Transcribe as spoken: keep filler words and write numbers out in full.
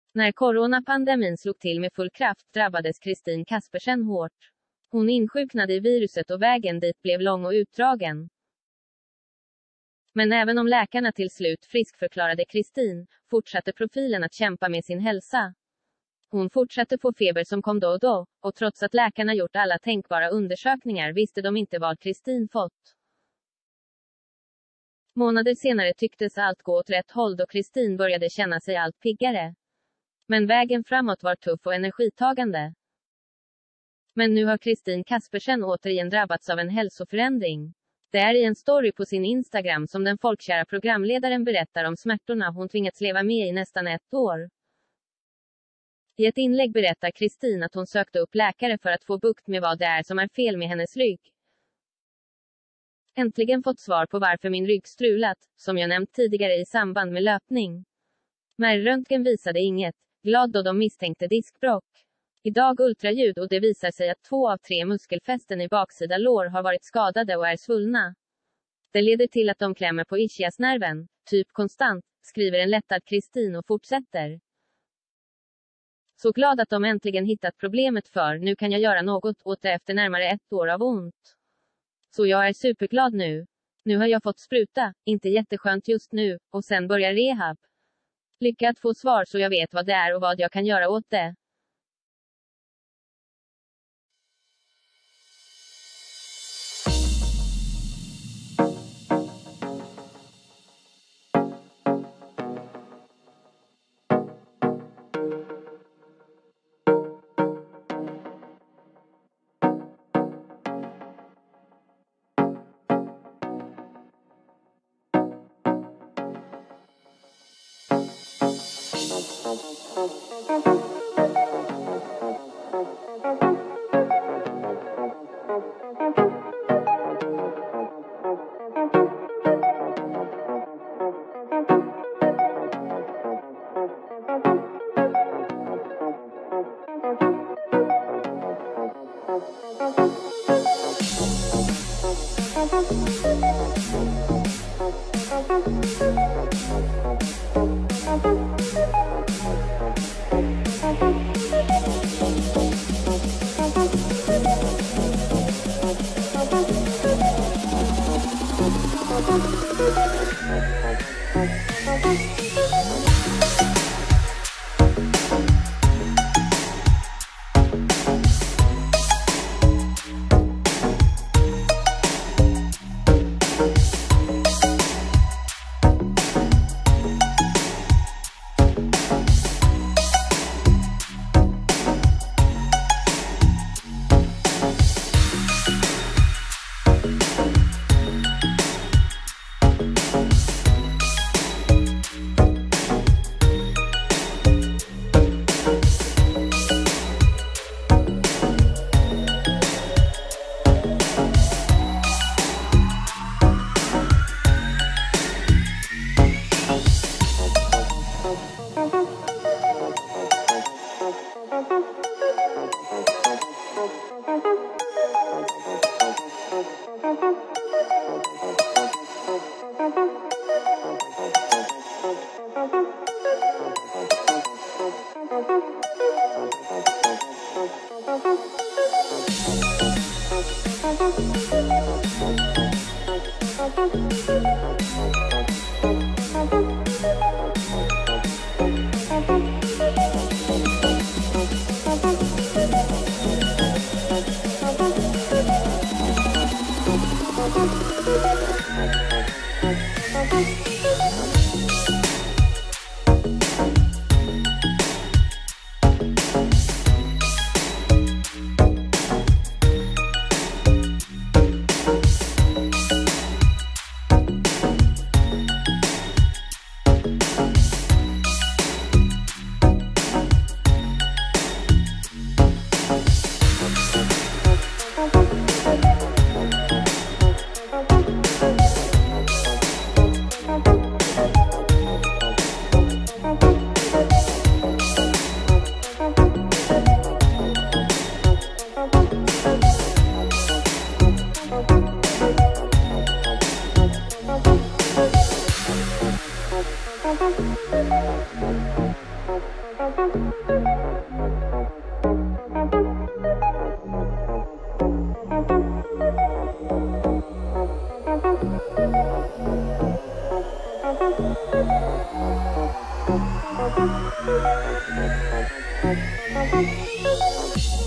När coronapandemin slog till med full kraft drabbades Kristin Kaspersen hårt. Hon insjuknade i viruset och vägen dit blev lång och utdragen. Men även om läkarna till slut friskförklarade Kristin, fortsatte profilen att kämpa med sin hälsa. Hon fortsatte få feber som kom då och då, och trots att läkarna gjort alla tänkbara undersökningar visste de inte vad Kristin fått. Månader senare tycktes allt gå åt rätt håll då Kristin började känna sig allt piggare. Men vägen framåt var tuff och energitagande. Men nu har Kristin Kaspersen återigen drabbats av en hälsoförändring. Det är i en story på sin Instagram som den folkkära programledaren berättar om smärtorna hon tvingats leva med i nästan ett år. I ett inlägg berättar Kristin att hon sökte upp läkare för att få bukt med vad det är som är fel med hennes rygg. Äntligen fått svar på varför min rygg strulat, som jag nämnt tidigare i samband med löpning. Men röntgen visade inget, glad då de misstänkte diskbråck. Idag ultraljud och det visar sig att två av tre muskelfästen i baksida lår har varit skadade och är svullna. Det leder till att de klämmer på ischiasnerven, typ konstant, skriver en lättad Kristin och fortsätter. Så glad att de äntligen hittat problemet för nu kan jag göra något åt det efter närmare ett år av ont. Så jag är superglad nu. Nu har jag fått spruta, inte jätteskönt just nu, och sen börjar rehab. Lycka att få svar så jag vet vad det är och vad jag kan göra åt det. Thank you. Thank you.